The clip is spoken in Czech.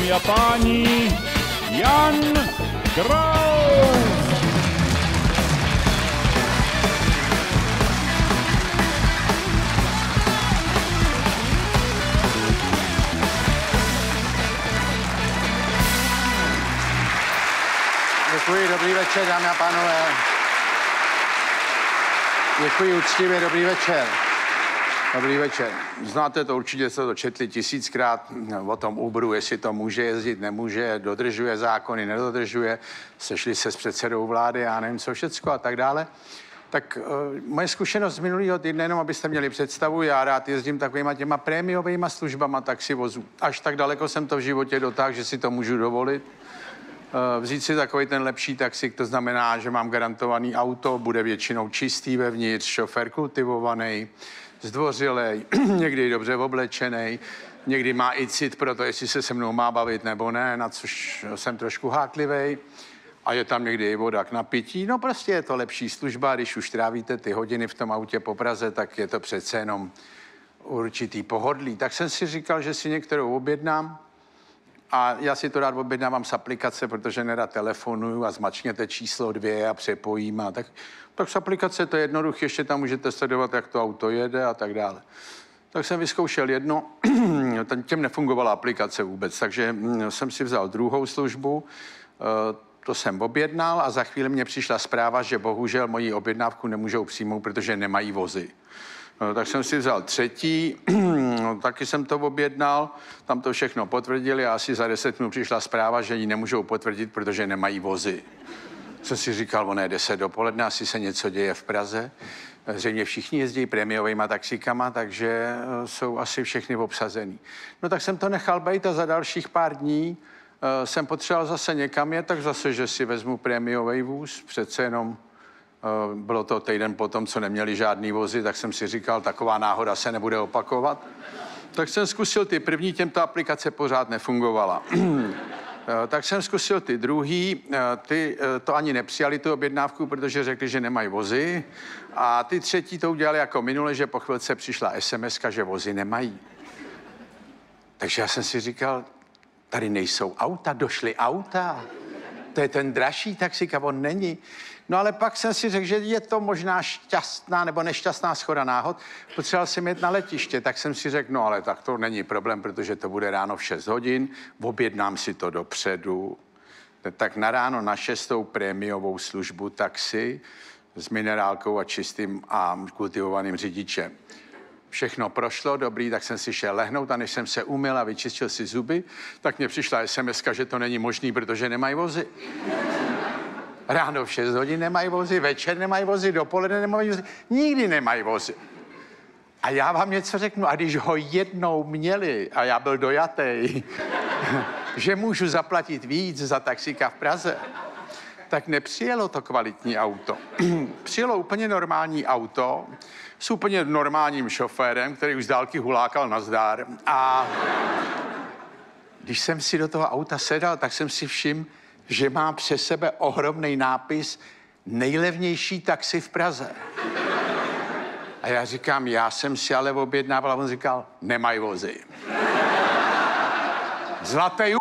Dámy a páni, Jan Kraus! Děkuji, dobrý večer, dámy a pánové. Děkuji úctivě, dobrý večer. Dobrý večer. Znáte to, určitě jste to četli 1000krát o tom Uberu, jestli to může jezdit, nemůže, dodržuje zákony, nedodržuje, sešli se s předsedou vlády, já nevím co všecko a tak dále. Tak moje zkušenost z minulého týdne, jenom abyste měli představu, já rád jezdím takovýma těma prémiovejma službama taxivozů. Až tak daleko jsem to v životě dotáhl, že si to můžu dovolit. Vzít si takový ten lepší taxík, to znamená, že mám garantovaný auto, bude většinou čistý vevnitř, šofér kultivovaný, zdvořilej, někdy dobře oblečený, někdy má i cit pro to, jestli se mnou má bavit nebo ne, na což jsem trošku háklivej. A je tam někdy i voda k napití. No prostě je to lepší služba, když už trávíte ty hodiny v tom autě po Praze, tak je to přece jenom určitý pohodlí. Tak jsem si říkal, že si některou objednám. A já si to rád objednávám z aplikace, protože nerad telefonuju a zmačkněte číslo 2 a přepojím. A tak z aplikace to je jednoduché, ještě tam můžete sledovat, jak to auto jede a tak dále. Tak jsem vyzkoušel jedno, těm nefungovala aplikace vůbec, takže jsem si vzal druhou službu, to jsem objednal a za chvíli mě přišla zpráva, že bohužel moji objednávku nemůžou přijmout, protože nemají vozy. Tak jsem si vzal třetí, taky jsem to objednal, tam to všechno potvrdili a asi za 10 minut přišla zpráva, že ji nemůžou potvrdit, protože nemají vozy. Co si říkal, ono je 10 dopoledne, asi se něco děje v Praze. Zřejmě všichni jezdí prémiovejma taxíkama, takže jsou asi všechny obsazený. No tak jsem to nechal bejt a za dalších pár dní jsem potřeboval zase někam jet, tak zase, že si vezmu prémiový vůz, přece jenom bylo to týden potom, co neměli žádný vozy, tak jsem si říkal, taková náhoda se nebude opakovat. Tak jsem zkusil ty první, těmto aplikace pořád nefungovala. Tak jsem zkusil ty druhý, ty to ani nepřijali tu objednávku, protože řekli, že nemají vozy. A ty třetí to udělali jako minule, že po chvilce přišla SMS-ka, že vozy nemají. Takže já jsem si říkal, tady nejsou auta, došly auta. To je ten dražší taxík a on není. No ale pak jsem si řekl, že je to možná šťastná nebo nešťastná shoda náhod. Potřeboval jsem jet na letiště, tak jsem si řekl, no ale tak to není problém, protože to bude ráno v 6 hodin, objednám si to dopředu. Tak na ráno na 6. prémiovou službu taxi s minerálkou a čistým a kultivovaným řidičem. Všechno prošlo, dobrý, tak jsem si šel lehnout a než jsem se umyl a vyčistil si zuby, tak mě přišla SMS-ka, že to není možný, protože nemají vozy. Ráno v 6 hodin nemají vozy, večer nemají vozy, dopoledne nemají vozy, nikdy nemají vozy. A já vám něco řeknu, a když ho jednou měli, a já byl dojatý, že můžu zaplatit víc za taxíka v Praze, tak nepřijelo to kvalitní auto. Přijelo úplně normální auto s úplně normálním šoférem, který už z dálky hulákal nazdar. A když jsem si do toho auta sedal, tak jsem si všiml, že má přes sebe ohromný nápis nejlevnější taxi v Praze. A já říkám, já jsem si ale objednával a on říkal, nemají vozy. Zlatý